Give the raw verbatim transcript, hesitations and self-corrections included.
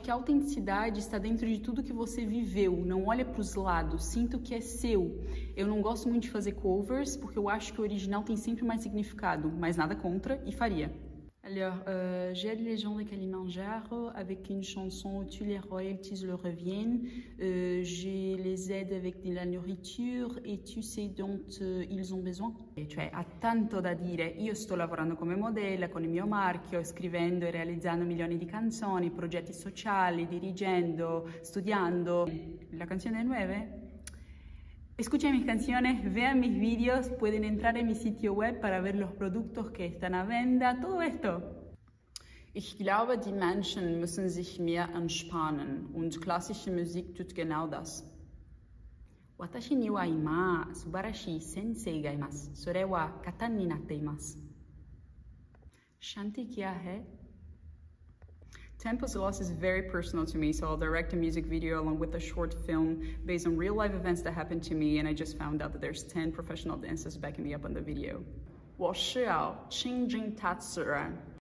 que a autenticidade está dentro de tudo que você viveu, não olha para os lados, sinta o que é seu. Eu não gosto muito de fazer covers, porque eu acho que o original tem sempre mais significado, mas nada contra e faria. Alors, euh, j'ai les gens de Kilimanjaro avec une chanson où tous les royalties leur reviennent. Euh, je les aide avec de la nourriture et tu sais dont euh, ils ont besoin. E cioè, ha tanto da dire. Io sto lavorando come modella con il mio marchio, scrivendo e realizzando milioni di canzoni, progetti sociali, dirigendo, studiando. La canzone è nuova? Escuchen mis canciones, vean mis vídeos, pueden entrar en mi sitio web para ver los productos que están a venta, todo esto. Ich glaube, die Menschen müssen sich mehr entspannen und klassische Musik tut genau das. Watashi ni wa ima subarashii sensei ga imasu. Sore wa kata ni natte imasu. Shanti kya hai? Tempus Loss is very personal to me, so I'll direct a music video along with a short film based on real-life events that happened to me, and I just found out that there's ten professional dancers backing me up on the video. 我是要亲近大自然